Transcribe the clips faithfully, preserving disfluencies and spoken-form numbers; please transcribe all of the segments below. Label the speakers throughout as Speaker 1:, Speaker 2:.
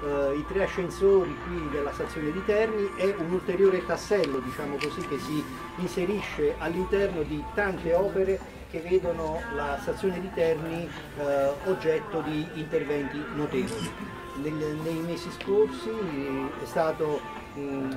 Speaker 1: eh, i tre ascensori qui della stazione di Terni è un ulteriore tassello, diciamo così, che si inserisce all'interno di tante opere che vedono la stazione di Terni eh, oggetto di interventi notevoli. Nel, nei mesi scorsi è stato mh,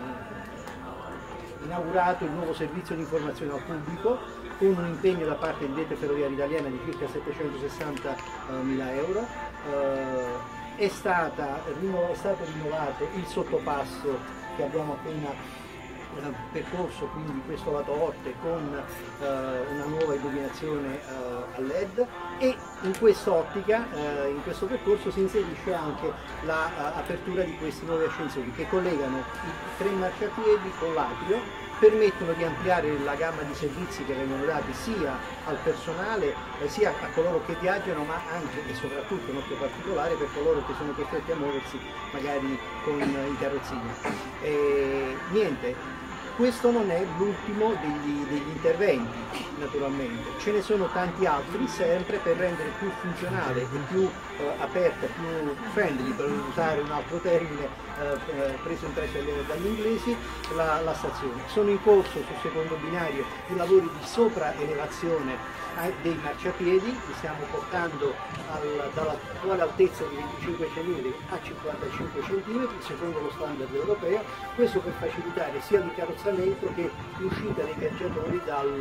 Speaker 1: inaugurato il nuovo servizio di informazione al pubblico con un impegno da parte di Rete Ferroviaria Italiana di circa settecentosessantamila euro. Eh, è, stata, è stato rinnovato il sottopasso che abbiamo appena eh, percorso, quindi questo lato Orte con eh, una nuova illuminazione eh, a L E D, e in quest'ottica, eh, in questo percorso si inserisce anche l'apertura di questi nuovi ascensori che collegano i tre marciapiedi con l'atrio, permettono di ampliare la gamma di servizi che vengono dati sia al personale eh, sia a coloro che viaggiano, ma anche e soprattutto in modo particolare per coloro che sono costretti a muoversi magari con i carrozzini. E, niente, questo non è l'ultimo degli, degli interventi, naturalmente, ce ne sono tanti altri sempre per rendere più funzionale e più eh, aperta, più friendly, per usare un altro termine eh, preso in prestito dagli inglesi, la, la stazione. Sono in corso sul secondo binario i lavori di sopraelevazione dei marciapiedi, li stiamo portando al, dall'attuale altezza di venticinque centimetri a cinquantacinque centimetri secondo lo standard europeo, questo per facilitare sia l'incarrozzamento che l'uscita dei viaggiatori dal,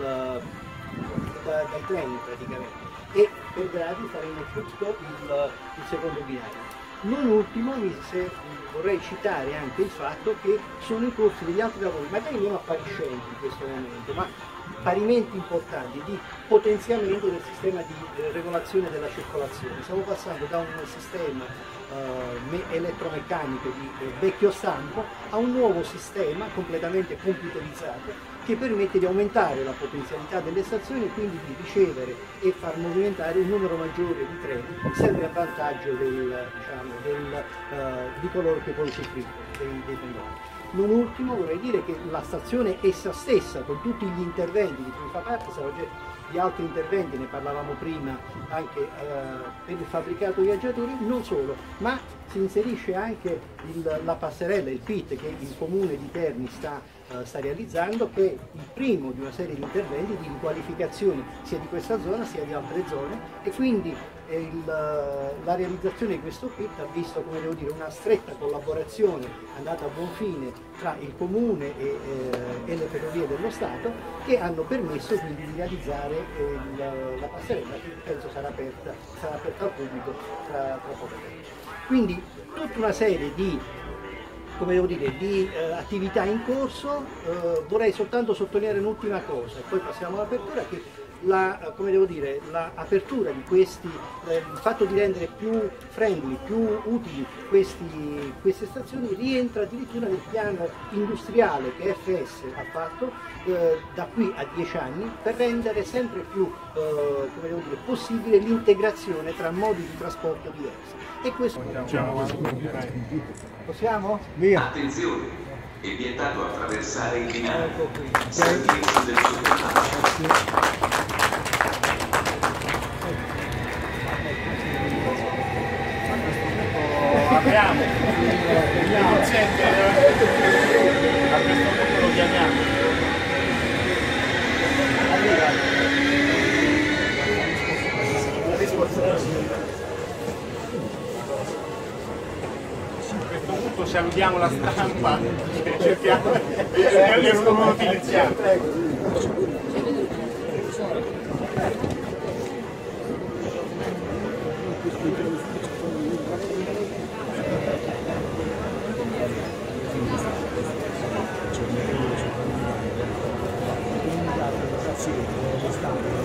Speaker 1: da, dai treni praticamente, e per gradi faremo tutto il, il secondo binario. Non ultimo, se, vorrei citare anche il fatto che sono in corso degli altri lavori, magari meno appariscenti in questo momento, ma parimenti importanti, di potenziamento del sistema di eh, regolazione della circolazione. Stiamo passando da un sistema eh, elettromeccanico di eh, vecchio stampo a un nuovo sistema completamente computerizzato che permette di aumentare la potenzialità delle stazioni e quindi di ricevere e far movimentare un numero maggiore di treni, sempre a vantaggio del, diciamo, del, eh, di coloro che poi usufruiscono dei, dei pendolari. Non ultimo vorrei dire che la stazione essa stessa, con tutti gli interventi di cui fa parte, sarà oggetto di altri interventi, ne parlavamo prima anche eh, per il fabbricato viaggiatori, non solo, ma si inserisce anche il, la passerella, il P I T che il comune di Terni sta, eh, sta realizzando, che è il primo di una serie di interventi di riqualificazione sia di questa zona sia di altre zone, e quindi il, la realizzazione di questo P I T ha visto, come devo dire, una stretta collaborazione andata a buon fine tra il comune e, eh, e le ferrovie dello Stato, che hanno permesso quindi di realizzare eh, la, la passerella, che penso sarà aperta, sarà aperta al pubblico tra, tra poco tempo. Quindi tutta una serie di, come devo dire, di eh, attività in corso. Eh, vorrei soltanto sottolineare un'ultima cosa e poi passiamo all'apertura, che la, come devo dire, l'apertura di questi, eh, il fatto di rendere più friendly, più utili questi, queste stazioni rientra addirittura nel piano industriale che F S ha fatto eh, da qui a dieci anni, per rendere sempre più eh, come devo dire, possibile l'integrazione tra modi di trasporto diversi. E questo possiamo? Via.
Speaker 2: Attenzione, è vietato attraversare il binario. Salvezza del sottopasso.
Speaker 3: Abbiamo, mi consente, a questo punto lo chiamiamo.
Speaker 1: Allora, la risposta
Speaker 3: a questo punto salutiamo la stampa e cerchiamo di vedere come lo utilizziamo.
Speaker 4: Grazie.